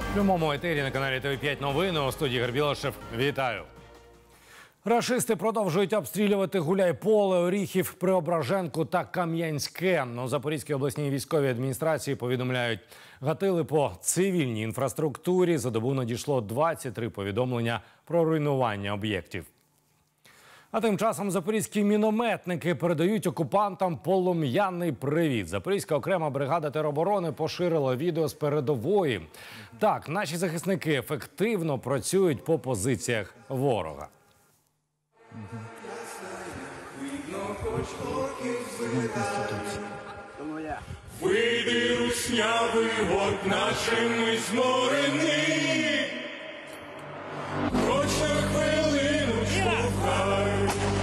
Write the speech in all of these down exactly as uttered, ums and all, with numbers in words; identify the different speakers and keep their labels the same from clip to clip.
Speaker 1: В прямому етері на каналі Т В п'ять новини у студії Гарбілашев. Вітаю. Рашисти продовжують обстрілювати Гуляйполе, Оріхів, Преображенку та Кам'янське. У Запорізькій обласній військовій адміністрації повідомляють, гатили по цивільній інфраструктурі. За добу надійшло двадцять три повідомлення про руйнування об'єктів. А тим часом запорізькі мінометники передають окупантам полум'яний привіт. Запорізька окрема бригада тероборони поширила відео з передової. Так, наші захисники ефективно працюють по позиціях ворога.
Speaker 2: Вийди, руснявий, от нашими зморений, хоч на хвилину штовхай.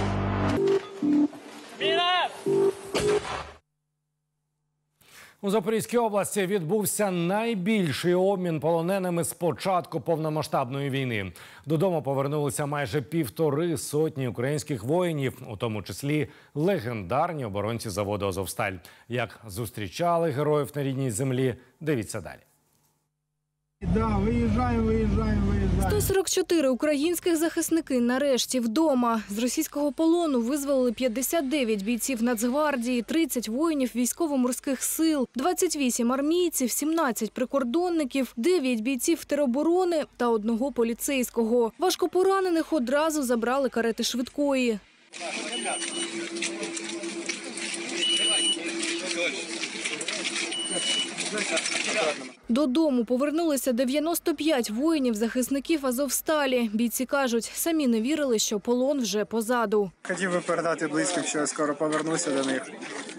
Speaker 1: У Запорізькій області відбувся найбільший обмін полоненими з початку повномасштабної війни. Додому повернулися майже півтори сотні українських воїнів, у тому числі легендарні оборонці заводу «Азовсталь». Як зустрічали героїв на рідній землі, дивіться далі.
Speaker 3: Да, виїжджаємо, виїжджаємо, виїжджаємо.
Speaker 4: сто сорок чотири українських захисники нарешті вдома. З російського полону визволили п'ятдесят дев'ять бійців Нацгвардії, тридцять воїнів військово-морських сил, двадцять вісім армійців, сімнадцять прикордонників, дев'ять бійців тероборони та одного поліцейського. Важкопоранених одразу забрали карети швидкої. Додому повернулися дев'яносто п'ять воїнів-захисників «Азовсталі». Бійці кажуть, самі не вірили, що полон вже позаду.
Speaker 3: Хотів би передати близьким, що я скоро повернуся до них.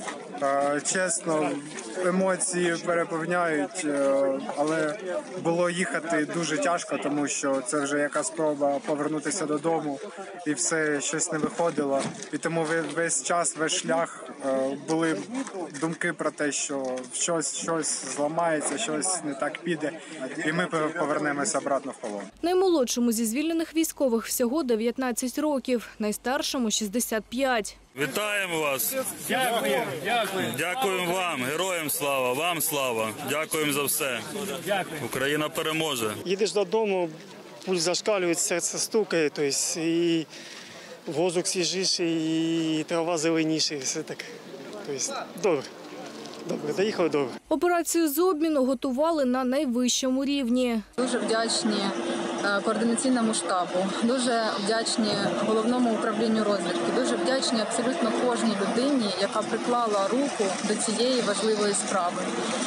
Speaker 3: Чесно, емоції переповняють, але було їхати дуже тяжко, тому що це вже яка спроба повернутися додому, і все щось не виходило. І тому весь час, весь шлях були думки про те, що щось, щось зламається, щось не так піде, і ми повернемося обратно в полон.
Speaker 4: Наймолодшому зі звільнених військових всього дев'ятнадцять років, найстаршому – шістдесят п'ять.
Speaker 5: Вітаємо вас!
Speaker 1: Дякую, дякую.
Speaker 5: Дякуємо вам, героям слава, вам слава. Дякуємо за все.
Speaker 1: Дякую.
Speaker 5: Україна переможе.
Speaker 6: Їдеш додому, пульс зашкалює, серце стукає, тобто і воздух свіжіший, і трава зеленіша, і все таке. Тобто добре. Добре, доїхали добре.
Speaker 4: Операцію з обміну готували на найвищому рівні.
Speaker 7: Дуже вдячні координаційному штабу, дуже вдячні головному управлінню розвідки, дуже вдячні абсолютно кожній людині, яка приклала руку до цієї важливої справи.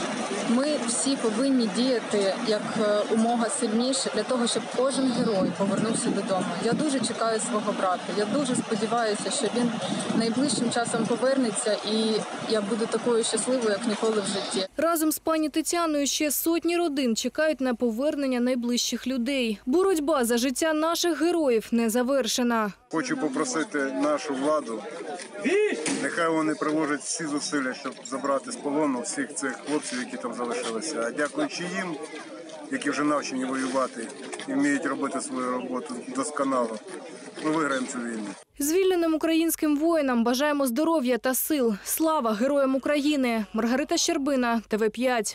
Speaker 7: Ми всі повинні діяти як умога сильніше для того, щоб кожен герой повернувся додому. Я дуже чекаю свого брата. Я дуже сподіваюся, що він найближчим часом повернеться, і я буду такою щасливою, як ніколи в житті.
Speaker 4: Разом з пані Тетяною ще сотні родин чекають на повернення найближчих людей. Боротьба за життя наших героїв не завершена.
Speaker 8: Хочу попросити нашу владу, нехай вони приложать всі зусилля, щоб забрати з полону всіх цих хлопців, які там залишилися. А дякуючи їм, які вже навчені воювати і вміють робити свою роботу досконало, ми виграємо цю війну.
Speaker 4: Звільненим українським воїнам бажаємо здоров'я та сил. Слава героям України! Маргарита Щербина, Т В п'ять.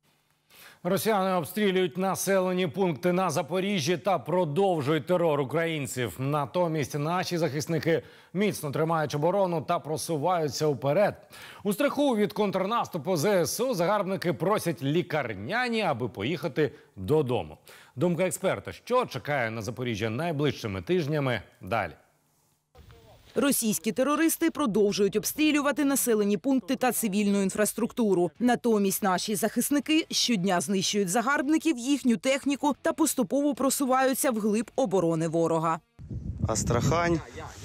Speaker 1: Росіяни обстрілюють населені пункти на Запоріжжі та продовжують терор українців. Натомість наші захисники міцно тримають оборону та просуваються вперед. У страху від контрнаступу Зе Ес У загарбники просять лікарняні, аби поїхати додому. Думка експерта, що чекає на Запоріжжя найближчими тижнями – далі.
Speaker 9: Російські терористи продовжують обстрілювати населені пункти та цивільну інфраструктуру. Натомість наші захисники щодня знищують загарбників, їхню техніку та поступово просуваються вглиб оборони ворога.
Speaker 10: Астрахань,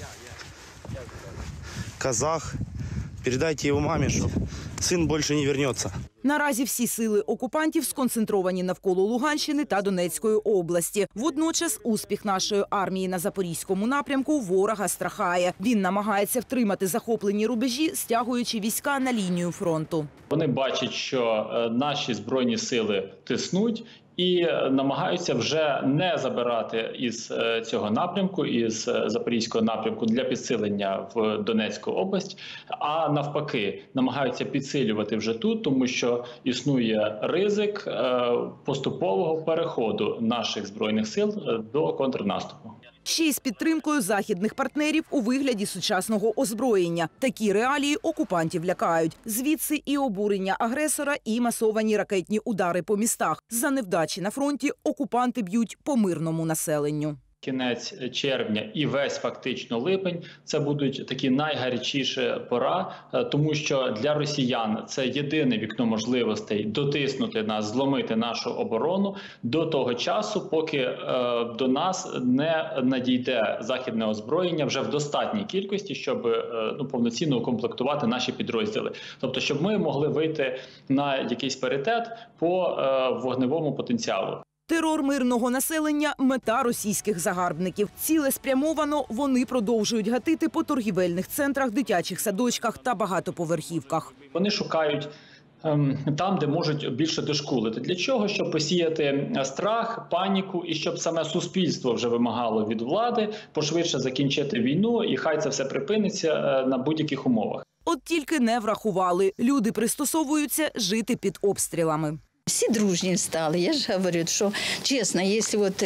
Speaker 10: Казах. Передайте його мамі, що син більше не повернеться.
Speaker 9: Наразі всі сили окупантів сконцентровані навколо Луганщини та Донецької області. Водночас успіх нашої армії на Запорізькому напрямку ворога страхає. Він намагається втримати захоплені рубежі, стягуючи війська на лінію фронту.
Speaker 11: Вони бачать, що наші збройні сили тиснуть і намагаються вже не забирати із цього напрямку, із Запорізького напрямку для підсилення в Донецьку область, а навпаки намагаються підсилити підсилювати вже тут, тому що існує ризик поступового переходу наших Збройних сил до контрнаступу.
Speaker 9: Ще й з підтримкою західних партнерів у вигляді сучасного озброєння. Такі реалії окупантів лякають. Звідси і обурення агресора, і масовані ракетні удари по містах. За невдачі на фронті окупанти б'ють по мирному населенню.
Speaker 11: Кінець червня і весь фактично липень – це будуть такі найгарячіші пора, тому що для росіян це єдине вікно можливостей дотиснути нас, зломити нашу оборону до того часу, поки е, до нас не надійде західне озброєння вже в достатній кількості, щоб е, ну, повноцінно укомплектувати наші підрозділи. Тобто, щоб ми могли вийти на якийсь паритет по е, вогневому потенціалу.
Speaker 9: Терор мирного населення – мета російських загарбників. Цілеспрямовано вони продовжують гатити по торгівельних центрах, дитячих садочках та багатоповерхівках.
Speaker 11: Вони шукають ем, там, де можуть більше дошкулити. Для чого? Щоб посіяти страх, паніку і щоб саме суспільство вже вимагало від влади пошвидше закінчити війну і хай це все припиниться е, на будь-яких умовах.
Speaker 9: От тільки не врахували. Люди пристосовуються жити під обстрілами.
Speaker 12: Всі дружні стали. Я ж говорю, що чесно, якщо от,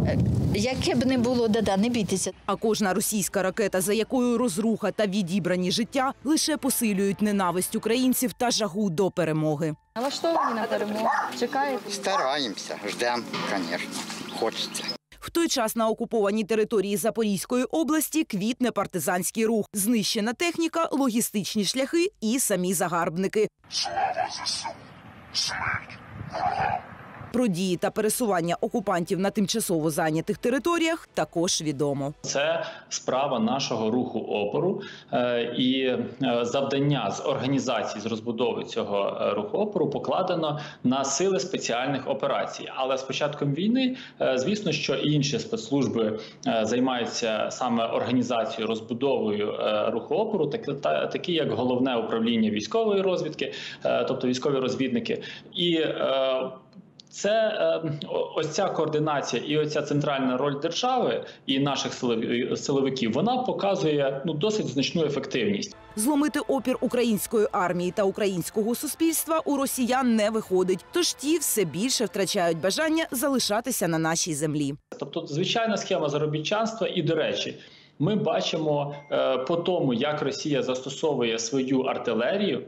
Speaker 12: яке б не було, да-да, не бійтеся.
Speaker 9: А кожна російська ракета, за якою розруха та відібрані життя, лише посилюють ненависть українців та жагу до перемоги.
Speaker 7: Налаштовані на перемогу? Чекаєте?
Speaker 13: Стараємося, ждемо, звісно, хочеться.
Speaker 9: В той час на окупованій території Запорізької області квітне партизанський рух. Знищена техніка, логістичні шляхи і самі загарбники.
Speaker 2: Слава ЗСУ! Смерть!
Speaker 9: Про дії та пересування окупантів на тимчасово зайнятих територіях також відомо.
Speaker 11: Це справа нашого руху опору і завдання з організації, з розбудови цього руху опору покладено на сили спеціальних операцій. Але з початком війни, звісно, що і інші спецслужби займаються саме організацією, розбудовою руху опору, такі як Головне управління військової розвідки, тобто військові розвідники. І Це ось ця координація і оця центральна роль держави і наших силовиків, вона показує ну, досить значну ефективність.
Speaker 9: Зломити опір української армії та українського суспільства у росіян не виходить, тож ті все більше втрачають бажання залишатися на нашій землі.
Speaker 11: Тобто звичайна схема заробітчанства і, до речі, ми бачимо по тому, як Росія застосовує свою артилерію,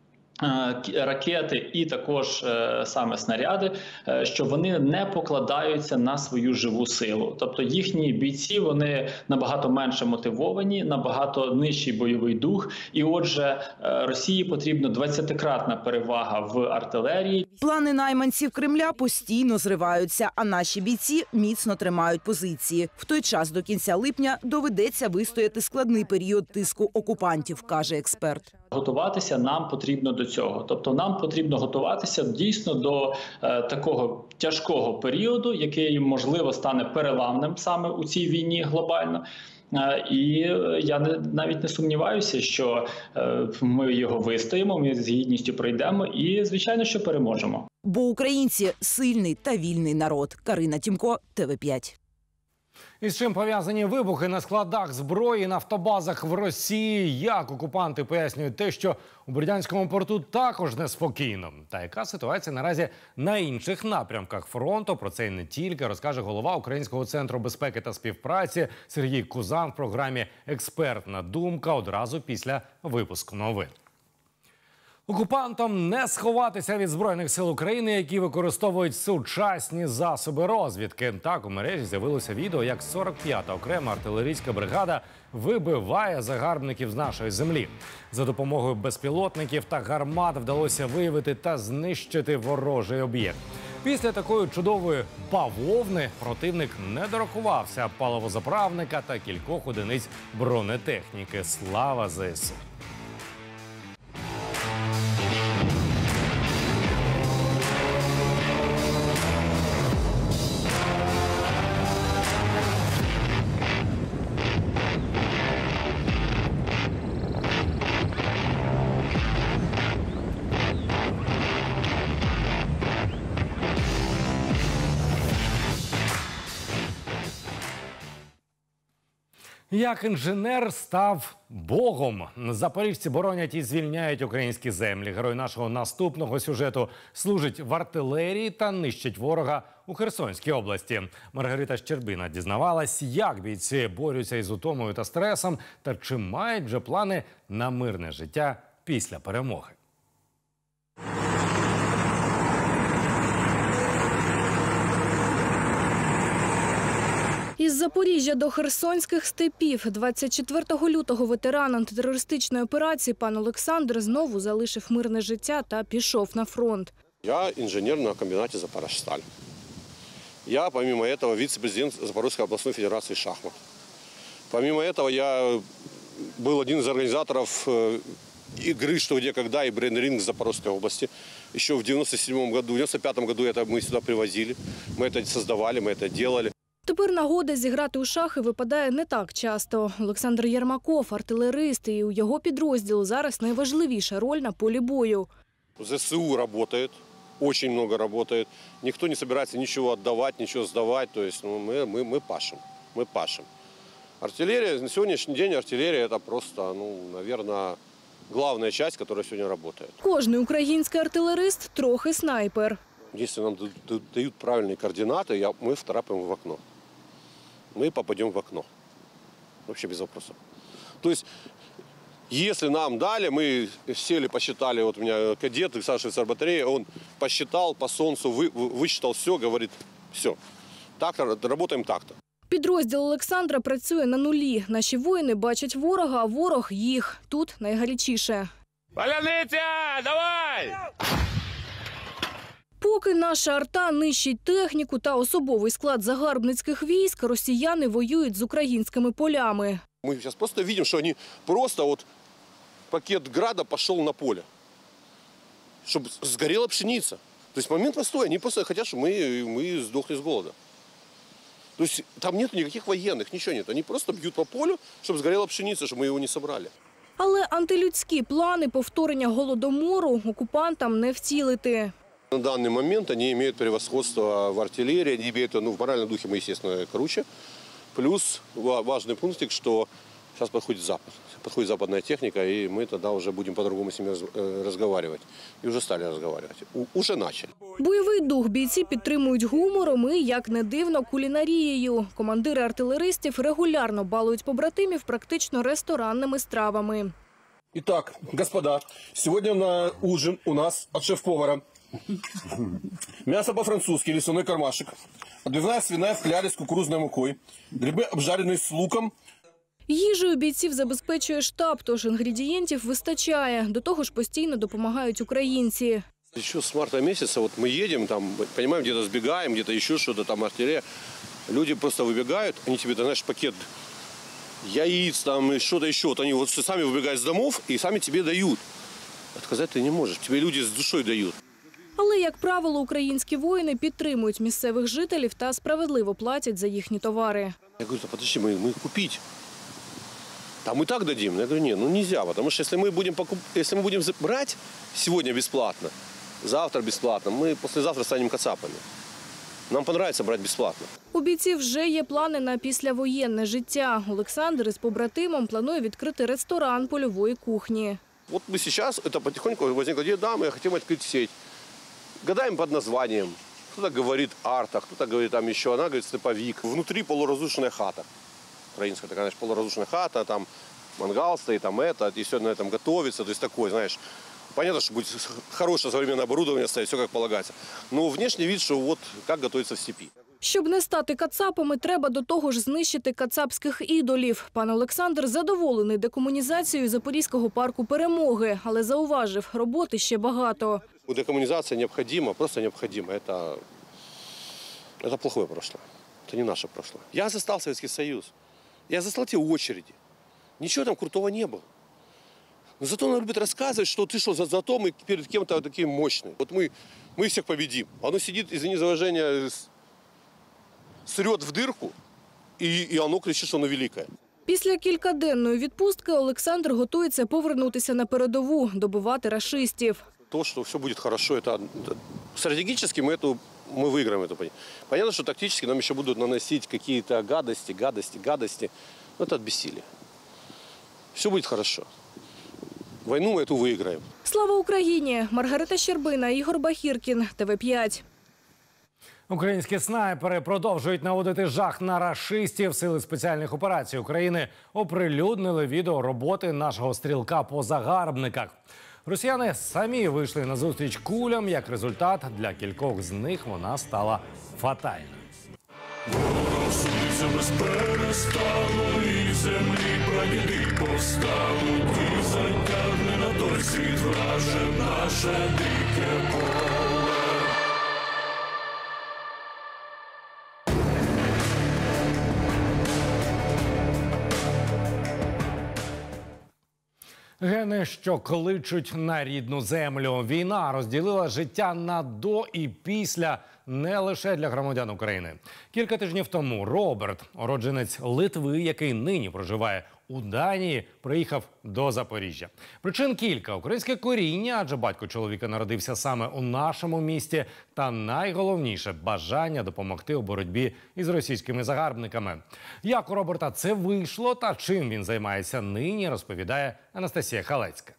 Speaker 11: ракети і також е, саме снаряди, е, що вони не покладаються на свою живу силу. Тобто їхні бійці, вони набагато менше мотивовані, набагато нижчий бойовий дух. І отже, е, Росії потрібна двадцятикратна перевага в артилерії.
Speaker 9: Плани найманців Кремля постійно зриваються, а наші бійці міцно тримають позиції. В той час до кінця липня доведеться вистояти складний період тиску окупантів, каже експерт.
Speaker 11: Готуватися нам потрібно до цього. Тобто нам потрібно готуватися дійсно до е, такого тяжкого періоду, який, можливо, стане переламним саме у цій війні глобально. Е, і я не, навіть не сумніваюся, що е, ми його вистоїмо, ми з гідністю пройдемо і, звичайно, що переможемо.
Speaker 9: Бо українці – сильний та вільний народ. Карина Тімко, Т В п'ять.
Speaker 1: Із чим пов'язані вибухи на складах зброї, на автобазах в Росії? Як окупанти пояснюють те, що у Бердянському порту також неспокійно? Та яка ситуація наразі на інших напрямках фронту? Про це і не тільки розкаже голова Українського центру безпеки та співпраці Сергій Кузан в програмі «Експертна думка» одразу після випуску новин. Окупантам не сховатися від Збройних сил України, які використовують сучасні засоби розвідки. Так, у мережі з'явилося відео, як сорок п'ята окрема артилерійська бригада вибиває загарбників з нашої землі. За допомогою безпілотників та гармат вдалося виявити та знищити ворожий об'єкт. Після такої чудової бавовни противник не дорахувався паливозаправника та кількох одиниць бронетехніки. Слава ЗСУ! Як інженер став богом. Запоріжці боронять і звільняють українські землі. Герой нашого наступного сюжету служить в артилерії та нищить ворога у Херсонській області. Маргарита Щербина дізнавалась, як бійці борються із утомою та стресом, та чи мають вже плани на мирне життя після перемоги.
Speaker 4: Із Запоріжжя до херсонських степів двадцять четвертого лютого ветеран антитерористичної операції пан Олександр знову залишив мирне життя та пішов на фронт.
Speaker 14: Я инженер на комбинате «Запорожсталь». Я, помимо этого, вице-президент Запорожской областной федерации шахмат. Помимо этого, я был один из организаторов игры «Что, где, когда» и «Брейн-ринг» в Запорожской области. Еще в девяносто седьмом году, в девяносто пятом году это мы сюда привозили, мы это создавали, мы это делали.
Speaker 4: Тепер нагода зіграти у шахи випадає не так часто. Олександр Єрмаков – артилерист, і у його підрозділу зараз найважливіша роль на полі бою.
Speaker 14: ЗСУ работает, очень много работает. Никто не собирается ничего отдавать, ничего сдавать. То есть ну, мы, мы, мы пашем, мы пашем. Артиллерия, на сегодняшний день артиллерия – это просто, ну, наверное, главная часть, которая сегодня работает.
Speaker 4: Кожний український артилерист – трохи снайпер.
Speaker 14: Если нам дают правильные координаты, я, мы вторапаем в окно. Мы попадем в окно. Вообще без вопросов. То есть, если нам дали, мы сели, посчитали, вот у меня кадет, Саша офицер батареи, он посчитал по солнцу, вы, высчитал все, говорит, все, так, работаем так-то.
Speaker 4: Підрозділ Олександра працює на нулі. Наші воїни бачать ворога, а ворог їх. Тут найгарячіше.
Speaker 14: Паляниця, давай!
Speaker 4: Поки наша арта нищить техніку та особовий склад загарбницьких військ, росіяни воюють з українськими полями.
Speaker 14: Мы сейчас просто видим, что они просто вот пакет града пошел на поле, чтобы сгорела пшеница. То есть момент простой, они просто хотят, чтобы мы, мы сдохли с голода. То есть там нет никаких военных, ничего нет. Они просто бьют по полю, чтобы сгорела пшеница, чтобы мы его не собрали.
Speaker 4: Але антилюдські плани повторення голодомору окупантам не втілити.
Speaker 14: На данный момент они имеют превосходство в артиллерии, они имеют, ну, в моральном духе мы, естественно, круче. Плюс важный пунктик, что сейчас подходит Запад, подходит западная техника, и мы тогда уже будем по-другому с ними разговаривать. И уже стали разговаривать. У, уже начали.
Speaker 4: Бойовий дух бійці підтримують гумором і, як не дивно, кулінарією. Командири артилеристів регулярно балують побратимів практично ресторанними стравами.
Speaker 15: Итак, господа, сегодня на ужин у нас от шеф-повара мясо по-французски, лесной кармашек, отбивная свиная в кляре с кукурузной мукой, грибы, обжаренные с луком.
Speaker 4: Їжею бійців забезпечує штаб, тож інгредієнтів вистачає. До того ж постійно допомагають українці.
Speaker 14: Еще с марта месяца вот мы едем, там, понимаем, где-то сбегаем, где-то еще что-то, там артиллерия. Люди просто выбегают, они тебе, ты знаешь, пакет яиц, там, что-то еще. Вот они вот сами выбегают с домов и сами тебе дают. Отказать ты не можешь, тебе люди с душой дают.
Speaker 4: Але, як правило, українські воїни підтримують місцевих жителів та справедливо платять за їхні товари.
Speaker 14: Я говорю, подожди, мы, мы их купить. Там и так дадим. Я говорю, нет, ну нельзя, потому что если мы будем, покуп... если мы будем брать сегодня бесплатно, завтра бесплатно, мы послезавтра станем кацапами. Нам понравится брать бесплатно.
Speaker 4: У бійців вже є плани на післявоєнне життя. Олександр із побратимом планує відкрити ресторан польової кухні.
Speaker 14: Вот мы сейчас, это потихоньку возникла идея, да, мы хотим открыть сеть. Гадаем под названием. Кто-то говорит арта, кто-то говорит там еще, она говорит степовик. Внутри полуразрушенная хата. Украинская такая, знаешь, полуразрушенная хата, там мангал стоит, там это, и все на этом готовится. То есть такой, знаешь, понятно, что будет хорошее современное оборудование стоять, все как полагается. Но внешний вид, что вот как готовится в степи.
Speaker 4: Щоб не стати кацапами, треба до того ж знищити кацапських ідолів. Пан Олександр задоволений декомунізацією Запорізького парку Перемоги, але зауважив, роботи ще багато.
Speaker 14: Декоммунизация необходима, просто необходима. Это, это плохое прошлое. Это не наше прошлое. Я застал Советский Союз. Я застал те очереди. Ничего там крутого не было. Но зато он любит рассказывать, что ты что, зато мы перед кем-то такие мощные. Вот мы, мы всех победим. Оно сидит, извини за выражение, срет в дырку, и, и оно кричит, что оно великое.
Speaker 4: Після кількаденної відпустки Олександр готується повернутися на передову, добивати рашистів.
Speaker 14: То, что все будет хорошо, это стратегически мы, эту, мы выиграем эту. Понятно, что тактически нам еще будут наносить какие-то гадости, гадости, гадости. Это от бессилия. Все будет хорошо. Войну эту выиграем.
Speaker 4: Слава Україні! Маргарита Щербина, Ігор Бахіркін, Т В п'ять.
Speaker 1: Українські снайпери продовжують наводити жах на рашистів. Сили спеціальних операцій України оприлюднили відео роботи нашого стрілка по загарбниках. Росіяни самі вийшли на зустріч кулям. Як результат, для кількох з них вона стала фатальною.
Speaker 16: Сонце без перестану, і землі прадіди повстануть, і затягне на той світ враже наше дике поле.
Speaker 1: Гени, що кличуть на рідну землю. Війна розділила життя на до і після не лише для громадян України. Кілька тижнів тому Роберт, уродженець Литви, який нині проживає у Данії, приїхав до Запоріжжя. Причин кілька. Українське коріння, адже батько чоловіка народився саме у нашому місті. Та найголовніше – бажання допомогти у боротьбі із російськими загарбниками. Як у Роберта це вийшло та чим він займається нині, розповідає Анастасія Халецька.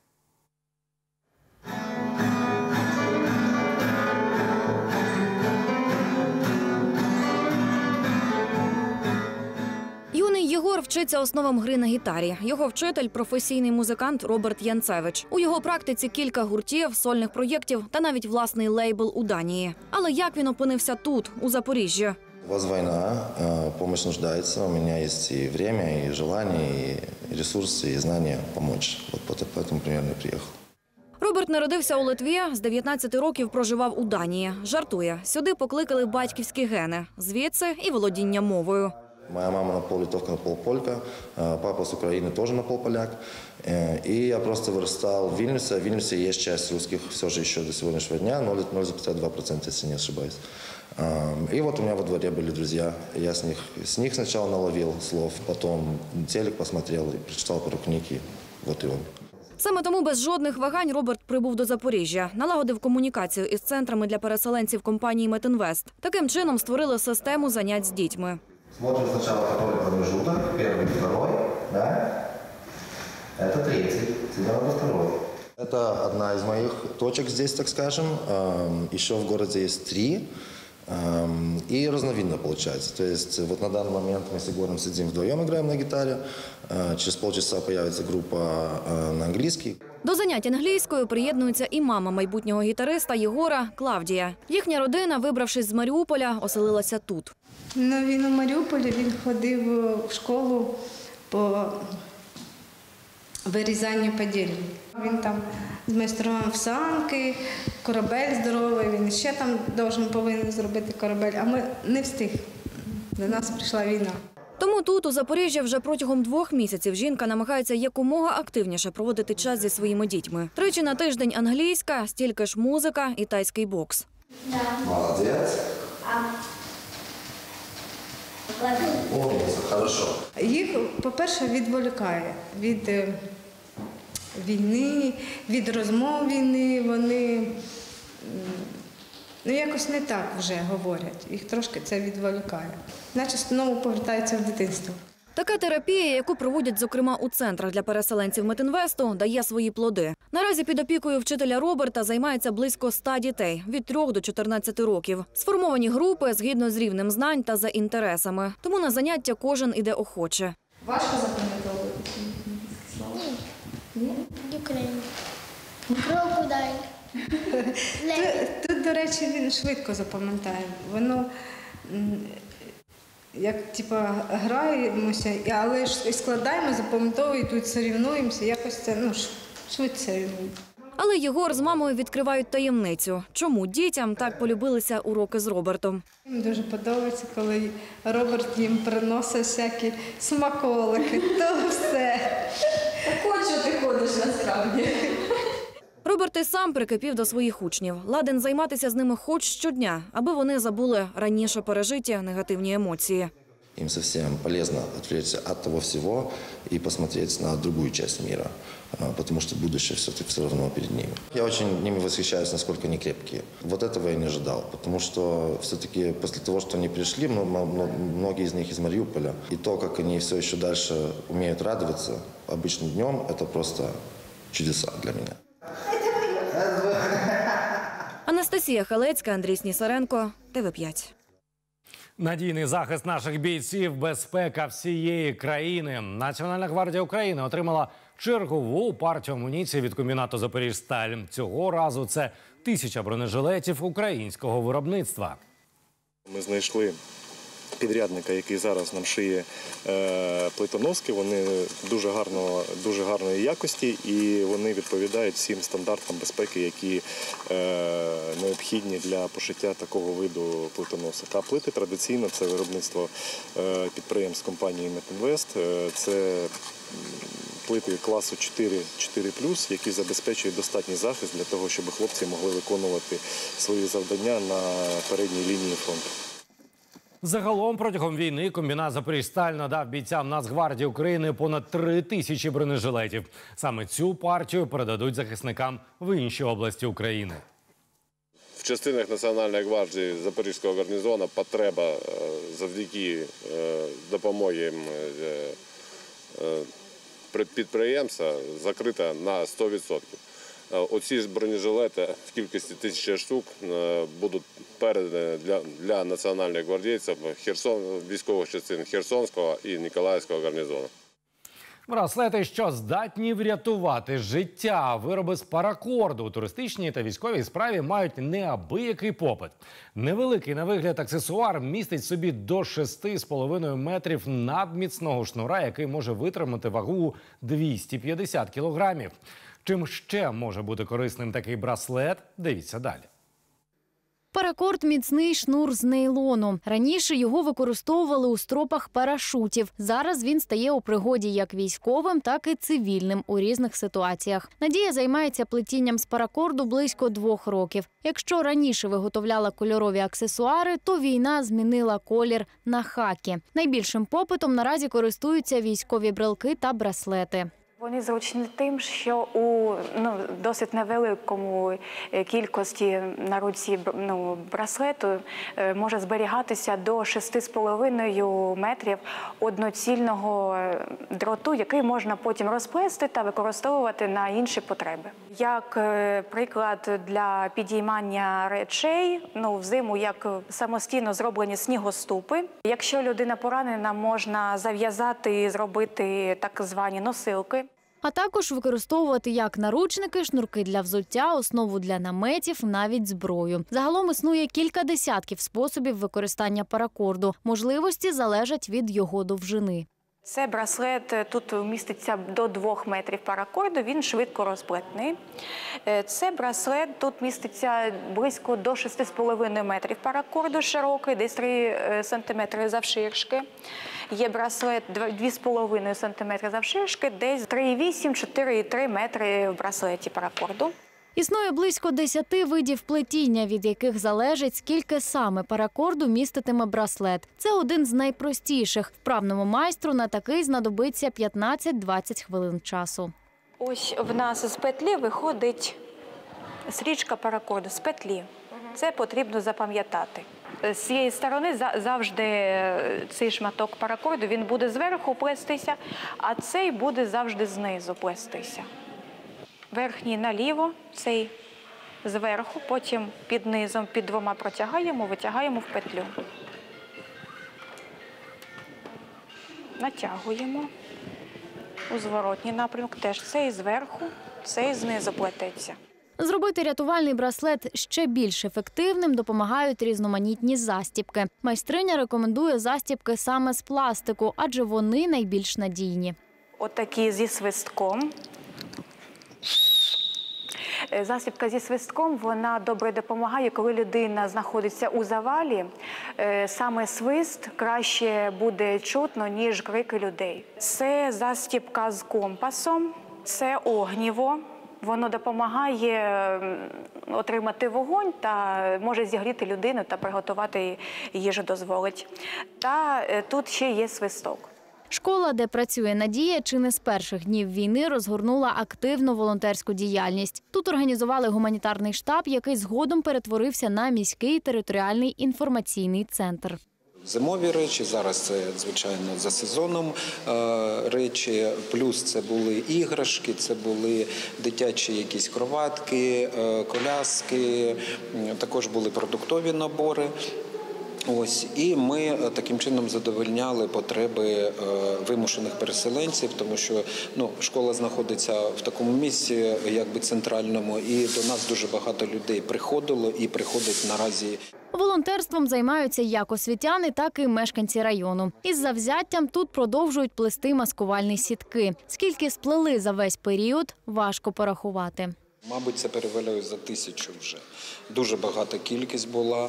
Speaker 17: Юний Єгор вчиться основам гри на гітарі. Його вчитель – професійний музикант Роберт Янцевич. У його практиці кілька гуртів, сольних проєктів та навіть власний лейбл у Данії. Але як він опинився тут, у Запоріжжі?
Speaker 18: У вас война, помощь нуждается, у меня есть и время, и желание, и ресурсы, и знания помочь. Вот поэтому примерно и приехал.
Speaker 17: Роберт народився у Литві, з дев'ятнадцяти років проживав у Данії. Жартує, сюди покликали батьківські гени, звідси і володіння мовою.
Speaker 18: Моя мама на пол литовка, на пол полька, папа с Украины тоже на пол поляк. И я просто вырастал в Вильнюсе. В Вильнюсе есть часть русских все же еще до сегодняшнего дня, ноль целых два процента, если не ошибаюсь. И вот у меня во дворе были друзья. Я с них, с них сначала наловил слов, потом телек посмотрел и прочитал пару книг, и вот и он.
Speaker 17: Саме тому без жодних вагань Роберт прибув до Запоріжжя. Налагодив комунікацію із центрами для переселенців компанії «Метінвест». Таким чином створили систему занять з дітьми.
Speaker 18: Смотрим сначала, который промежуток, первый, второй, да? Это третий, тебе надо второй. Это одна из моих точек здесь, так скажем. Еще в городе есть три. И разновидно получается. То есть вот на данный момент мы с Егором сидим вдвоем, играем на гитаре. Через полчаса появится группа на английский.
Speaker 17: До занять англійською приєднується і мама майбутнього гітариста Єгора Клавдія. Їхня родина, вибравшись з Маріуполя, оселилася тут.
Speaker 19: Ну, він у Маріуполі, він ходив в школу по вирізанню поділів. Він там змайстрував санки, корабель здоровий, він ще там должен, повинен зробити корабель, а ми не встиг. До нас прийшла війна.
Speaker 17: Тому тут, у Запоріжжі, вже протягом двох місяців жінка намагається якомога активніше проводити час зі своїми дітьми. Тричі на тиждень англійська, стільки ж музика і тайський бокс.
Speaker 18: Молодець. Хорошо.
Speaker 19: Їх, по-перше, відволікає від війни, від розмов війни. Вони ну, якось не так вже говорять. Їх трошки це відволікає. Наче знову повертаються в дитинство.
Speaker 17: Така терапія, яку проводять, зокрема, у центрах для переселенців Метінвесту, дає свої плоди. Наразі під опікою вчителя Роберта займається близько ста дітей – від трьох до чотирнадцяти років. Сформовані групи згідно з рівнем знань та за інтересами. Тому на заняття кожен іде охоче.
Speaker 19: Важко запам'ятовувати слова? Ні?
Speaker 20: Україна. Крокодай.
Speaker 19: Тут, тут, до речі, він швидко запам'ятає. Воно... Як типа граємося, але ж складаємо, запам'ятовуємо, тут сорівнуємося, якось це ну, швидше сорівнуємо.
Speaker 17: Але Єгор з мамою відкривають таємницю. Чому дітям так полюбилися уроки з Робертом?
Speaker 19: Їм дуже подобається, коли Роберт їм приносить всякі смаколики, то все.
Speaker 20: Так от що ти ходиш насправді.
Speaker 17: Роберт і сам прикипів до своїх учнів. Ладен займатися з ними хоч щодня, аби вони забули раніше пережиті негативні емоції.
Speaker 18: Им совсем полезно отвлечься от того всего и посмотреть на другую часть мира, потому что будущее все-таки все равно перед ними. Я очень ними восхищаюсь, насколько они крепкие. Вот этого я не ожидал, потому что все-таки после того, что они пришли, многие из них из Мариуполя, и то, как они все еще дальше умеют радоваться обычным днем, это просто чудеса для меня.
Speaker 17: Анастасія Халецька, Андрій Снісаренко, Т В п'ять.
Speaker 1: Надійний захист наших бійців – безпека всієї країни. Національна гвардія України отримала чергову партію амуніції від комбінату «Запоріжсталь». Цього разу це тисяча бронежилетів українського виробництва.
Speaker 21: Ми знайшли підрядника, який зараз нам шиє е, плитоноски. Вони дуже гарно, дуже гарної якості і вони відповідають всім стандартам безпеки, які е, необхідні для пошиття такого виду плитоносок. А плити традиційно це виробництво е, підприємств компанії «Метінвест». Е, це плити класу чотири, чотири плюс, які забезпечують достатній захист для того, щоб хлопці могли виконувати свої завдання на передній лінії фронту.
Speaker 1: Загалом протягом війни комбінат «Запоріжсталь» надав бійцям Нацгвардії України понад три тисячі бронежилетів. Саме цю партію передадуть захисникам в інші області України.
Speaker 22: В частинах Національної гвардії Запорізького гарнізону потреба завдяки допомоги підприємства закрита на сто відсотків. Оці бронежилети в кількості тисячі штук будуть передані для, для національних гвардійців Херсон, військових частин Херсонського і Ніколаївського гарнізону.
Speaker 1: Браслети, що здатні врятувати життя. Вироби з паракорду у туристичній та військовій справі мають неабиякий попит. Невеликий на вигляд аксесуар містить в собі до шести з половиною метрів надміцного шнура, який може витримати вагу двісті п'ятдесят кілограмів. Чим ще може бути корисним такий браслет? Дивіться далі.
Speaker 23: Паракорд – міцний шнур з нейлону. Раніше його використовували у стропах парашутів. Зараз він стає у пригоді як військовим, так і цивільним у різних ситуаціях. Надія займається плетінням з паракорду близько двох років. Якщо раніше виготовляла кольорові аксесуари, то війна змінила колір на хакі. Найбільшим попитом наразі користуються військові брелки та браслети.
Speaker 24: Вони зручні тим, що у ну, досить невеликому кількості на руці ну, браслету може зберігатися до шести з половиною метрів одноцільного дроту, який можна потім розплести та використовувати на інші потреби. Як приклад для підіймання речей, ну, взиму як самостійно зроблені снігоступи. Якщо людина поранена, можна зав'язати і зробити так звані носилки.
Speaker 23: А також використовувати як наручники, шнурки для взуття, основу для наметів, навіть зброю. Загалом існує кілька десятків способів використання паракорду. Можливості залежать від його довжини.
Speaker 24: Це браслет, тут міститься до двох метрів паракорду, він швидко розплетний. Це браслет, тут міститься близько до шести з половиною метрів паракорду широкий, десь три сантиметри завширшки. Є браслет два з половиною сантиметри завширшки, десь три і вісім - чотири і три метри в браслеті паракорду.
Speaker 23: Існує близько десяти видів плетіння, від яких залежить, скільки саме паракорду міститиме браслет. Це один з найпростіших. Вправному майстру на такий знадобиться п'ятнадцять-двадцять хвилин часу.
Speaker 24: Ось в нас з петлі виходить стрічка паракорду, з петлі. Це потрібно запам'ятати. З цієї сторони завжди цей шматок паракорду, він буде зверху плестися, а цей буде завжди знизу плестися. Верхній наліво, цей зверху, потім під низом, під двома протягаємо, витягаємо в петлю. Натягуємо у зворотній напрямок, теж цей зверху, цей знизу плететься.
Speaker 23: Зробити рятувальний браслет ще більш ефективним допомагають різноманітні застібки. Майстриня рекомендує застібки саме з пластику, адже вони найбільш надійні.
Speaker 24: Отакі зі свистком. Засібка зі свистком, вона добре допомагає, коли людина знаходиться у завалі. Саме свист краще буде чутно, ніж крики людей. Це застібка з компасом, це огніво. Воно допомагає отримати вогонь та може зігріти людину та приготувати їжу дозволить. Та тут ще є свисток.
Speaker 23: Школа, де працює Надія, чи не з перших днів війни розгорнула активну волонтерську діяльність. Тут організували гуманітарний штаб, який згодом перетворився на міський територіальний інформаційний центр.
Speaker 3: Зимові речі, зараз це, звичайно, за сезоном речі, плюс це були іграшки, це були дитячі якісь кроватки, коляски, також були продуктові набори. Ось, і ми таким чином задовольняли потреби вимушених переселенців, тому що ну, школа знаходиться в такому місці, якби центральному, і до нас дуже багато людей приходило і приходить наразі.
Speaker 23: Волонтерством займаються як освітяни, так і мешканці району. Із завзяттям тут продовжують плести маскувальні сітки. Скільки сплели за весь період, важко порахувати.
Speaker 3: Мабуть, це перевалює за тисячу вже. Дуже багата кількість була.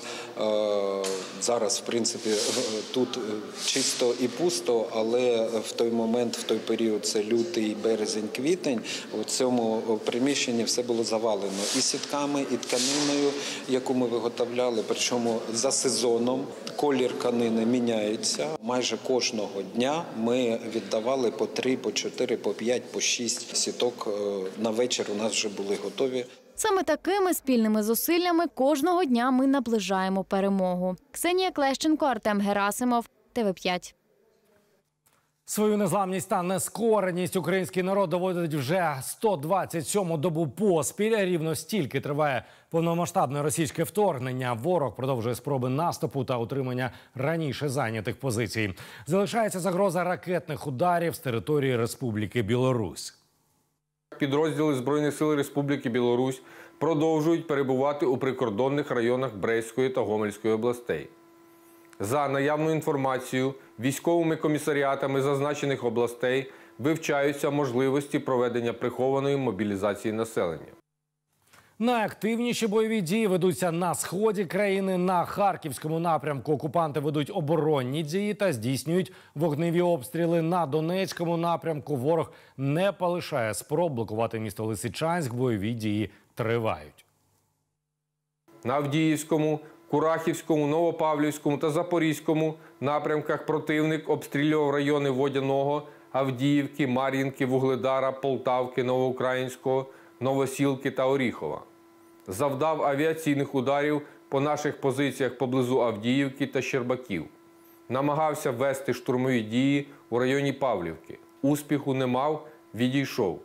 Speaker 3: Зараз, в принципі, тут чисто і пусто, але в той момент, в той період, це лютий, березень, квітень, у цьому приміщенні все було завалено і сітками, і тканиною, яку ми виготовляли. Причому за сезоном колір тканини міняється. Майже кожного дня ми віддавали по три, по чотири, по п'ять, по шість сіток. На вечір у нас вже були готові.
Speaker 23: Саме такими спільними зусиллями кожного дня ми наближаємо перемогу. Ксенія Клещенко, Артем Герасимов, Т В п'ять.
Speaker 1: Свою незламність та нескореність український народ доводить вже сто двадцять сьому добу поспіль. Рівно стільки триває повномасштабне російське вторгнення. Ворог продовжує спроби наступу та утримання раніше зайнятих позицій. Залишається загроза ракетних ударів з території Республіки Білорусь.
Speaker 5: Підрозділи Збройних сил Республіки Білорусь продовжують перебувати у прикордонних районах Брестської та Гомельської областей. За наявною інформацією, військовими комісаріатами зазначених областей вивчаються можливості проведення прихованої мобілізації населення.
Speaker 1: Найактивніші бойові дії ведуться на сході країни. На Харківському напрямку окупанти ведуть оборонні дії та здійснюють вогневі обстріли. На Донецькому напрямку ворог не полишає спроб блокувати місто Лисичанськ. Бойові дії тривають.
Speaker 5: На Авдіївському, Курахівському, Новопавлівському та Запорізькому напрямках противник обстрілював райони Водяного, Авдіївки, Мар'їнки, Вугледара, Полтавки, Новоукраїнського, Новосілки та Оріхова. Завдав авіаційних ударів по наших позиціях поблизу Авдіївки та Щербаків. Намагався вести штурмові дії у районі Павлівки. Успіху не мав, відійшов.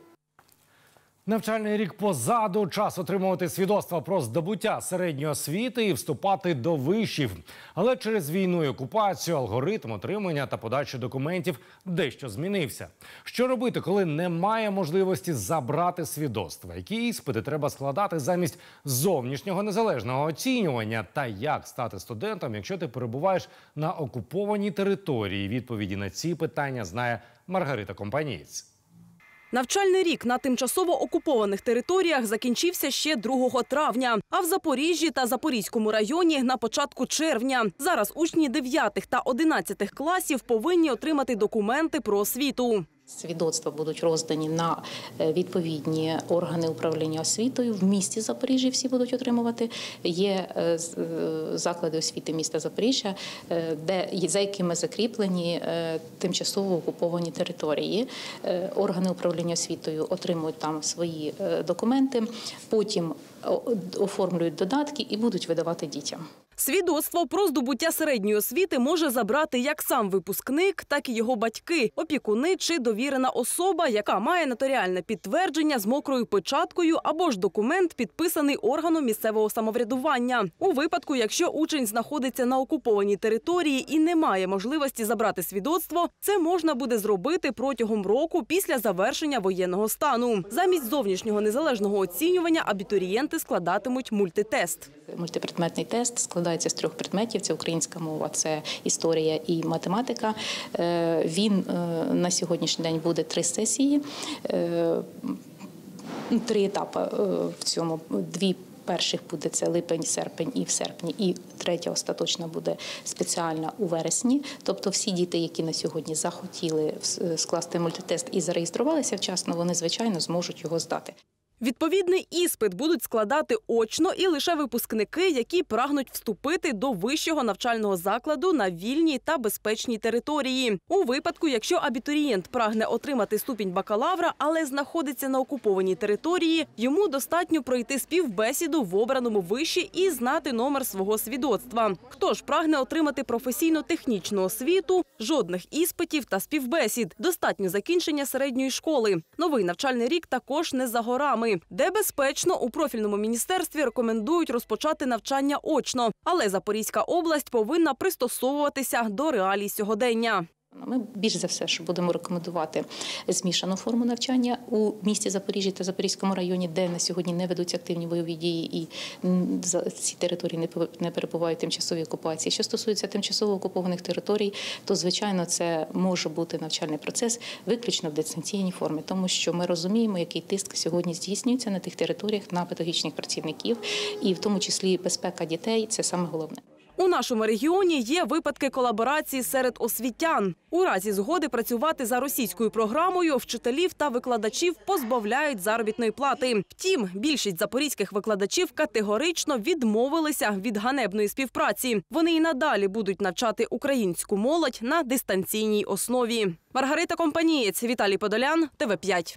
Speaker 1: Навчальний рік позаду. Час отримувати свідоцтва про здобуття середньої освіти і вступати до вишів. Але через війну і окупацію алгоритм отримання та подачі документів дещо змінився. Що робити, коли немає можливості забрати свідоцтва? Які іспити треба складати замість зовнішнього незалежного оцінювання? Та як стати студентом, якщо ти перебуваєш на окупованій території? Відповіді на ці питання знає Маргарита Компанієць.
Speaker 6: Навчальний рік на тимчасово окупованих територіях закінчився ще другого травня, а в Запоріжжі та Запорізькому районі – на початку червня. Зараз учні дев'ятих та одинадцятих класів повинні отримати документи про освіту.
Speaker 8: Свідоцтва будуть роздані на відповідні органи управління освітою. В місті Запоріжжя всі будуть отримувати. Є заклади освіти міста Запоріжжя, де, за якими закріплені тимчасово окуповані території. Органи управління освітою отримують там свої документи, потім оформлюють додатки і будуть видавати дітям.
Speaker 6: Свідоцтво про здобуття середньої освіти може забрати як сам випускник, так і його батьки, опікуни чи довірена особа, яка має нотаріальне підтвердження з мокрою печаткою або ж документ, підписаний органом місцевого самоврядування. У випадку, якщо учень знаходиться на окупованій території і не має можливості забрати свідоцтво, це можна буде зробити протягом року після завершення воєнного стану. Замість зовнішнього незалежного оцінювання абітурієнти складатимуть мультитест.
Speaker 8: Мультипредметний тест складається з трьох предметів. Це українська мова, це історія і математика. Він на сьогоднішній день буде три сесії, три етапи в цьому. Дві перших буде це липень, серпень і в серпні, і третя остаточна буде спеціальна у вересні. Тобто всі діти, які на сьогодні захотіли скласти мультитест і зареєструвалися вчасно, вони, звичайно, зможуть його здати.
Speaker 6: Відповідний іспит будуть складати очно і лише випускники, які прагнуть вступити до вищого навчального закладу на вільній та безпечній території. У випадку, якщо абітурієнт прагне отримати ступінь бакалавра, але знаходиться на окупованій території, йому достатньо пройти співбесіду в обраному виші і знати номер свого свідоцтва. Хто ж прагне отримати професійно-технічну освіту, жодних іспитів та співбесід. Достатньо закінчення середньої школи. Новий навчальний рік також не за горами. Де безпечно, у профільному міністерстві рекомендують розпочати навчання очно. Але Запорізька область повинна пристосовуватися до реалій сьогодення.
Speaker 8: Ми більш за все, що будемо рекомендувати змішану форму навчання у місті Запоріжжя та Запорізькому районі, де на сьогодні не ведуться активні бойові дії і ці території не перебувають в тимчасовій окупації. Що стосується тимчасово окупованих територій, то, звичайно, це може бути навчальний процес виключно в дистанційній формі, тому що ми розуміємо, який тиск сьогодні здійснюється на тих територіях на педагогічних працівників, і в тому числі безпека дітей – це саме головне.
Speaker 6: У нашому регіоні є випадки колаборації серед освітян. У разі згоди працювати за російською програмою вчителів та викладачів позбавляють заробітної плати. Втім, більшість запорізьких викладачів категорично відмовилися від ганебної співпраці. Вони і надалі будуть навчати українську молодь на дистанційній основі. Маргарита Компанієць, Віталій Подолян, Т В п'ять.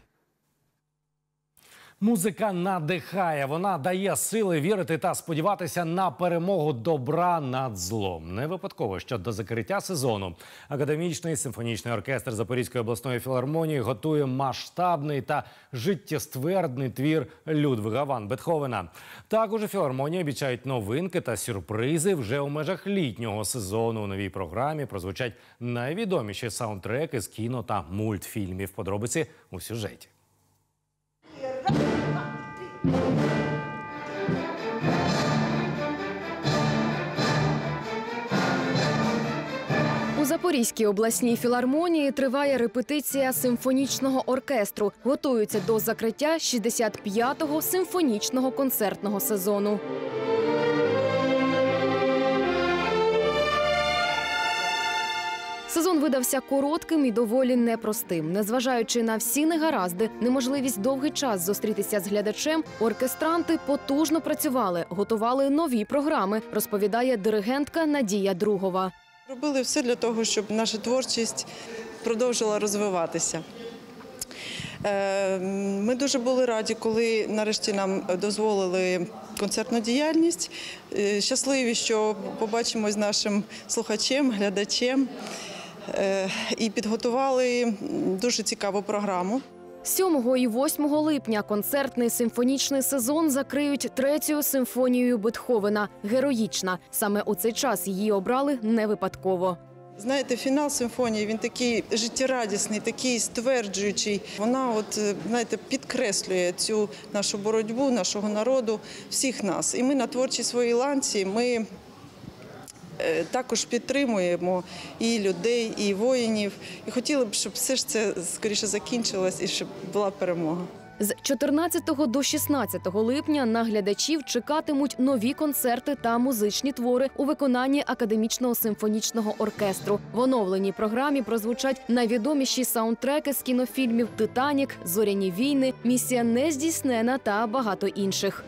Speaker 1: Музика надихає, вона дає сили вірити та сподіватися на перемогу добра над злом. Не випадково, що до закриття сезону Академічний симфонічний оркестр Запорізької обласної філармонії готує масштабний та життєствердний твір Людвіга ван Бетховена. Також у філармонії обіцяють новинки та сюрпризи вже у межах літнього сезону. У новій програмі прозвучать найвідоміші саундтреки з кіно та мультфільмів. Подробиці у сюжеті.
Speaker 4: У Запорізькій обласній філармонії триває репетиція симфонічного оркестру. Готуються до закриття шістдесят п'ятого симфонічного концертного сезону. Сезон видався коротким і доволі непростим. Незважаючи на всі негаразди, неможливість довгий час зустрітися з глядачем, оркестранти потужно працювали, готували нові програми, розповідає диригентка Надія Другова.
Speaker 7: Робили все для того, щоб наша творчість продовжила розвиватися. Ми дуже були раді, коли нарешті нам дозволили концертну діяльність. Щасливі, що побачимо з нашим слухачем, глядачем. І підготували дуже цікаву програму.
Speaker 4: сьомого і восьмого липня концертний симфонічний сезон закриють третьою симфонією Бетховена «Героїчна». Саме у цей час її обрали не випадково.
Speaker 7: Знаєте, фінал симфонії, він такий життєрадісний, такий стверджуючий. Вона от, знаєте, підкреслює цю нашу боротьбу, нашого народу, всіх нас. І ми на творчій своїй ланці, ми також підтримуємо і людей, і воїнів. І хотіли б, щоб все ж це скоріше закінчилось і щоб була перемога.
Speaker 4: З чотирнадцятого до шістнадцятого липня на глядачів чекатимуть нові концерти та музичні твори у виконанні Академічного симфонічного оркестру. В оновленій програмі прозвучать найвідоміші саундтреки з кінофільмів «Титанік», «Зоряні війни», «Місія нездійснена» та багато інших.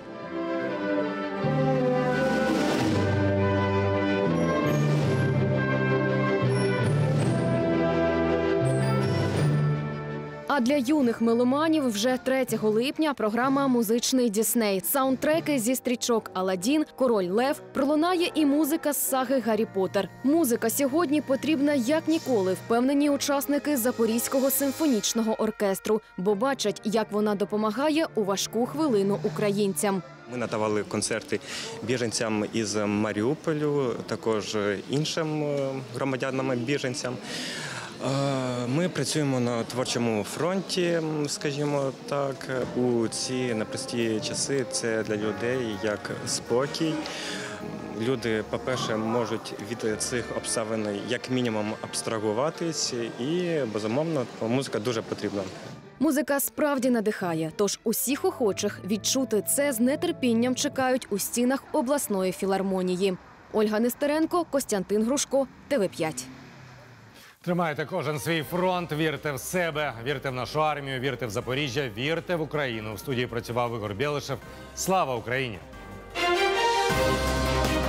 Speaker 4: А для юних меломанів вже третього липня програма «Музичний Дісней». Саундтреки зі стрічок «Аладдін», «Король Лев», пролунає і музика з саги «Гаррі Поттер». Музика сьогодні потрібна як ніколи, впевнені учасники Запорізького симфонічного оркестру, бо бачать, як вона допомагає у важку хвилину українцям.
Speaker 10: Ми надавали концерти біженцям із Маріуполю, також іншим громадянам-біженцям. Ми працюємо на творчому фронті, скажімо так. У ці непрості часи це для людей як спокій. Люди, по-перше, можуть від цих обставин як мінімум абстрагуватись і, безумовно, музика дуже потрібна.
Speaker 4: Музика справді надихає, тож усіх охочих відчути це з нетерпінням чекають у стінах обласної філармонії. Ольга Нестеренко, Костянтин Грушко, Т В п'ять.
Speaker 1: Тримайте кожен свій фронт, вірте в себе, вірте в нашу армію, вірте в Запоріжжя, вірте в Україну. В студії працював Ігор Білишев. Слава Україні!